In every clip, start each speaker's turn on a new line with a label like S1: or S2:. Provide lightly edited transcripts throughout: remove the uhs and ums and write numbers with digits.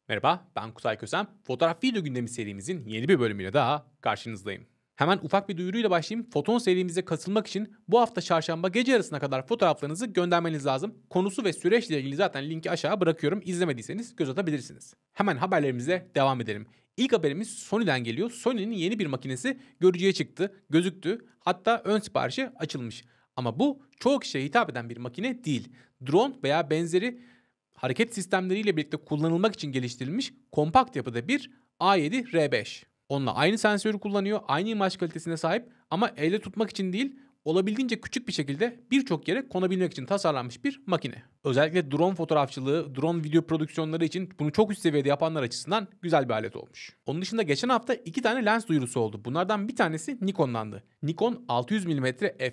S1: Merhaba, ben Kutay Kösem. Fotoğraf video gündemi serimizin yeni bir bölümüyle daha karşınızdayım. Hemen ufak bir duyuruyla başlayayım. Foton serimize katılmak için bu hafta çarşamba gece yarısına kadar fotoğraflarınızı göndermeniz lazım. Konusu ve süreçle ilgili zaten linki aşağı bırakıyorum. İzlemediyseniz göz atabilirsiniz. Hemen haberlerimize devam edelim. İlk haberimiz Sony'den geliyor. Sony'nin yeni bir makinesi görücüye çıktı, gözüktü. Hatta ön siparişi açılmış. Ama bu çoğu kişiye hitap eden bir makine değil. Drone veya benzeri hareket sistemleriyle birlikte kullanılmak için geliştirilmiş kompakt yapıda bir A7R5. Onunla aynı sensörü kullanıyor, aynı imaj kalitesine sahip ama elde tutmak için değil, olabildiğince küçük bir şekilde birçok yere konabilmek için tasarlanmış bir makine. Özellikle drone fotoğrafçılığı, drone video prodüksiyonları için bunu çok üst seviyede yapanlar açısından güzel bir alet olmuş. Onun dışında geçen hafta 2 tane lens duyurusu oldu. Bunlardan bir tanesi Nikon'dandı. Nikon 600 mm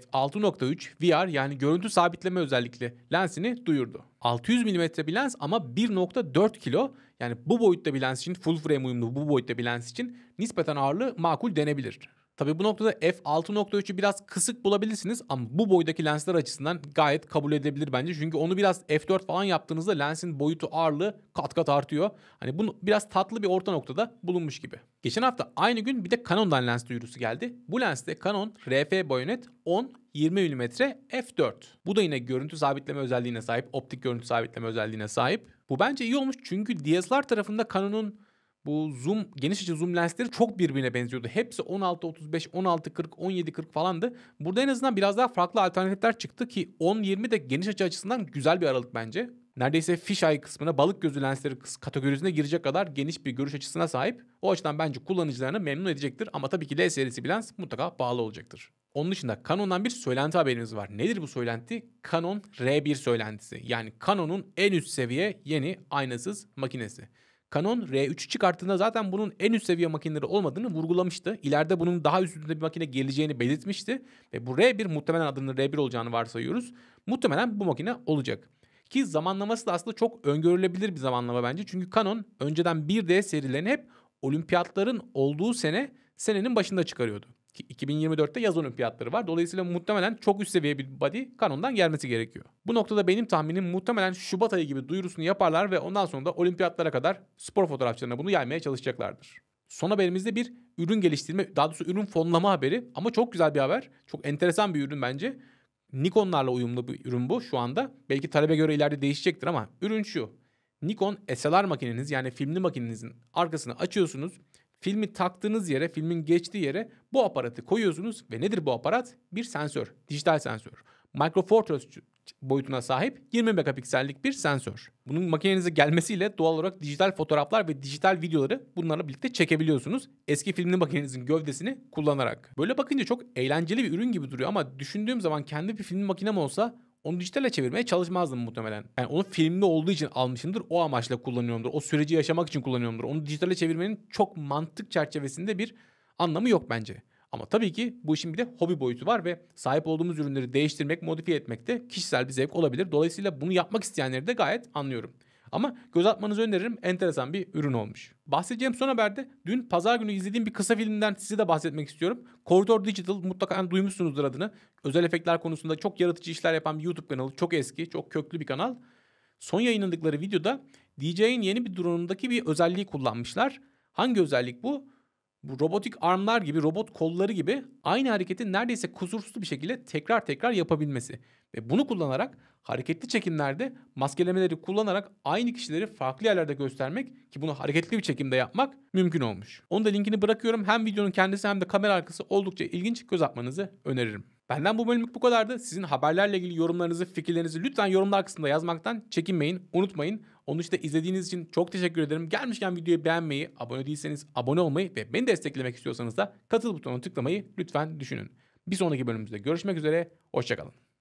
S1: f6.3 VR yani görüntü sabitleme özellikli lensini duyurdu. 600 mm bir lens ama 1.4 kilo, yani bu boyutta bir lens için, full frame uyumlu bu boyutta bir lens için nispeten ağırlığı makul denebilir. Tabii bu noktada f6.3'ü biraz kısık bulabilirsiniz ama bu boydaki lensler açısından gayet kabul edilebilir bence. Çünkü onu biraz f4 falan yaptığınızda lensin boyutu, ağırlığı kat kat artıyor. Hani bunu biraz tatlı bir orta noktada bulunmuş gibi. Geçen hafta aynı gün bir de Canon'dan lens duyurusu geldi. Bu lenste Canon RF Bayonet 10-20 mm f4. Bu da yine görüntü sabitleme özelliğine sahip, optik görüntü sabitleme özelliğine sahip. Bu bence iyi olmuş çünkü DSLR tarafında Canon'un bu geniş açı zoom lensleri çok birbirine benziyordu. Hepsi 16-35, 16-40, 17-40 falandı. Burada en azından biraz daha farklı alternatifler çıktı ki 10-20 de geniş açı açısından güzel bir aralık bence. Neredeyse fisheye kısmına, balık gözü lensleri kategorisine girecek kadar geniş bir görüş açısına sahip. O açıdan bence kullanıcılarını memnun edecektir ama tabii ki L serisi bir lens mutlaka bağlı olacaktır. Onun dışında Canon'dan bir söylenti haberimiz var. Nedir bu söylenti? Canon R1 söylentisi. Yani Canon'un en üst seviye yeni aynasız makinesi. Canon R3'ü çıkarttığında zaten bunun en üst seviye makineleri olmadığını vurgulamıştı. İleride bunun daha üstünde bir makine geleceğini belirtmişti. Ve bu R1 muhtemelen adının R1 olacağını varsayıyoruz. Muhtemelen bu makine olacak. Ki zamanlaması da aslında çok öngörülebilir bir zamanlama bence. Çünkü Canon önceden 1D serilerini hep olimpiyatların olduğu senenin başında çıkarıyordu. Ki 2024'te yaz olimpiyatları var. Dolayısıyla muhtemelen çok üst seviye bir body Canon'dan gelmesi gerekiyor. Bu noktada benim tahminim muhtemelen Şubat ayı gibi duyurusunu yaparlar ve ondan sonra da olimpiyatlara kadar spor fotoğrafçılarına bunu yaymaya çalışacaklardır. Son haberimizde bir ürün geliştirme, daha doğrusu ürün fonlama haberi ama çok güzel bir haber. Çok enteresan bir ürün bence. Nikon'larla uyumlu bir ürün bu şu anda. Belki talebe göre ileride değişecektir ama ürün şu. Nikon SLR makineniz, yani filmli makinenizin arkasını açıyorsunuz. Filmi taktığınız yere, filmin geçtiği yere bu aparatı koyuyorsunuz ve nedir bu aparat? Bir sensör, dijital sensör. Micro Four Thirds boyutuna sahip 20 megapiksellik bir sensör. Bunun makinenize gelmesiyle doğal olarak dijital fotoğraflar ve dijital videoları bunlarla birlikte çekebiliyorsunuz. Eski filmli makinenizin gövdesini kullanarak. Böyle bakınca çok eğlenceli bir ürün gibi duruyor ama düşündüğüm zaman kendi bir filmli makinem olsa onu dijitale çevirmeye çalışmazdım muhtemelen. Yani onu filmde olduğu için almışımdır, o amaçla kullanıyorumdur, o süreci yaşamak için kullanıyorumdur. Onu dijitale çevirmenin çok mantık çerçevesinde bir anlamı yok bence. Ama tabii ki bu işin bir de hobi boyutu var ve sahip olduğumuz ürünleri değiştirmek, modifiye etmek de kişisel bir zevk olabilir. Dolayısıyla bunu yapmak isteyenleri de gayet anlıyorum. Ama göz atmanızı öneririm. Enteresan bir ürün olmuş. Bahsedeceğim son haberde dün pazar günü izlediğim bir kısa filmden size de bahsetmek istiyorum. Corridor Digital, mutlaka duymuşsunuzdur adını. Özel efektler konusunda çok yaratıcı işler yapan bir YouTube kanalı. Çok eski, çok köklü bir kanal. Son yayınladıkları videoda DJI'nin yeni bir drone'undaki bir özelliği kullanmışlar. Hangi özellik bu? Bu robotik armlar gibi, robot kolları gibi aynı hareketi neredeyse kusursuz bir şekilde tekrar tekrar yapabilmesi. Ve bunu kullanarak hareketli çekimlerde maskelemeleri kullanarak aynı kişileri farklı yerlerde göstermek, ki bunu hareketli bir çekimde yapmak mümkün olmuş. Onun da linkini bırakıyorum. Hem videonun kendisi hem de kamera arkası oldukça ilginç, göz atmanızı öneririm. Benden bu bölümlük bu kadardı. Sizin haberlerle ilgili yorumlarınızı, fikirlerinizi lütfen yorumlar kısmında yazmaktan çekinmeyin, unutmayın. Onun dışında izlediğiniz için çok teşekkür ederim. Gelmişken videoyu beğenmeyi, abone değilseniz abone olmayı ve beni desteklemek istiyorsanız da katıl butonuna tıklamayı lütfen düşünün. Bir sonraki bölümümüzde görüşmek üzere, hoşça kalın.